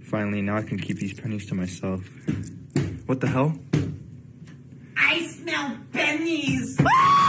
Finally, now I can keep these pennies to myself. What the hell? I smell pennies!